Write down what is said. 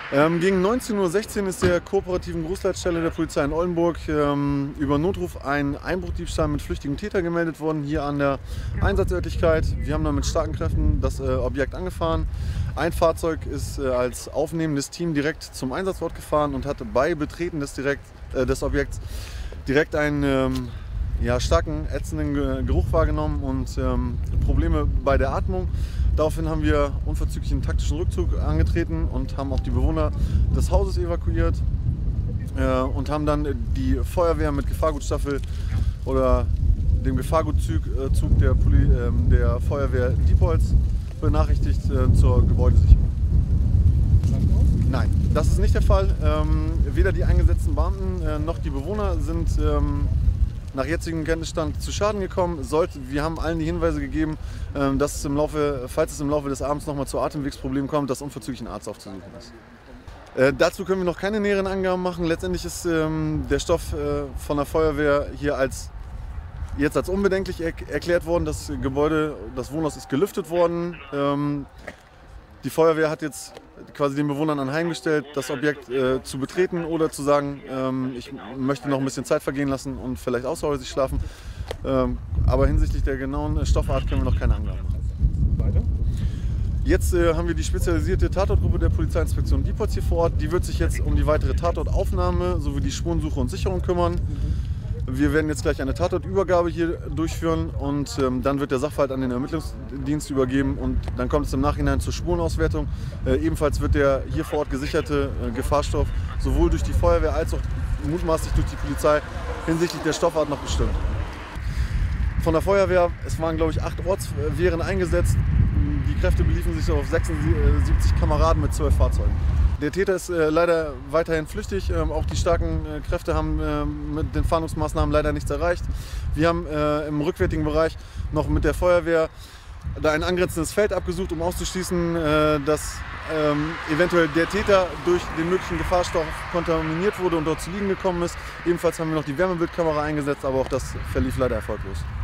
Gegen 19:16 Uhr ist der kooperativen Großleitstelle der Polizei in Oldenburg über Notruf ein Einbruchdiebstahl mit flüchtigem Täter gemeldet worden, hier an der Einsatzörtlichkeit. Wir haben dann mit starken Kräften das Objekt angefahren. Ein Fahrzeug ist als aufnehmendes Team direkt zum Einsatzort gefahren und hat bei Betreten des Objekts direkt einen starken, ätzenden Geruch wahrgenommen und Probleme bei der Atmung. Daraufhin haben wir unverzüglich einen taktischen Rückzug angetreten und haben auch die Bewohner des Hauses evakuiert und haben dann die Feuerwehr mit Gefahrgutstaffel oder dem Gefahrgutzug der Feuerwehr Diepholz benachrichtigt zur Gebäudesicherung. Nein, das ist nicht der Fall. Weder die eingesetzten Beamten noch die Bewohner sind nach jetzigem Kenntnisstand zu Schaden gekommen. Wir haben allen die Hinweise gegeben, dass falls es im Laufe des Abends nochmal zu Atemwegsproblemen kommt, dass unverzüglich ein Arzt aufzusuchen ist. Dazu können wir noch keine näheren Angaben machen. Letztendlich ist der Stoff von der Feuerwehr hier jetzt als unbedenklich erklärt worden. Das Wohnhaus ist gelüftet worden. Die Feuerwehr hat jetzt quasi den Bewohnern anheimgestellt, das Objekt zu betreten oder zu sagen, ich möchte noch ein bisschen Zeit vergehen lassen und vielleicht außerhäusig schlafen. Aber hinsichtlich der genauen Stoffart können wir noch keine Angaben machen. Weiter? Jetzt haben wir die spezialisierte Tatortgruppe der Polizeiinspektion Diepholz hier vor Ort. Die wird sich jetzt um die weitere Tatortaufnahme sowie die Spurensuche und Sicherung kümmern. Wir werden jetzt gleich eine Tatortübergabe hier durchführen und dann wird der Sachverhalt an den Ermittlungsdienst übergeben und dann kommt es im Nachhinein zur Spurenauswertung. Ebenfalls wird der hier vor Ort gesicherte Gefahrstoff sowohl durch die Feuerwehr als auch mutmaßlich durch die Polizei hinsichtlich der Stoffart noch bestimmt. Von der Feuerwehr, es waren glaube ich 8 Ortswehren eingesetzt. Die Kräfte beliefen sich auf 76 Kameraden mit 12 Fahrzeugen. Der Täter ist leider weiterhin flüchtig. Auch die starken Kräfte haben mit den Fahndungsmaßnahmen leider nichts erreicht. Wir haben im rückwärtigen Bereich noch mit der Feuerwehr da ein angrenzendes Feld abgesucht, um auszuschließen, dass eventuell der Täter durch den möglichen Gefahrstoff kontaminiert wurde und dort zu liegen gekommen ist. Ebenfalls haben wir noch die Wärmebildkamera eingesetzt, aber auch das verlief leider erfolglos.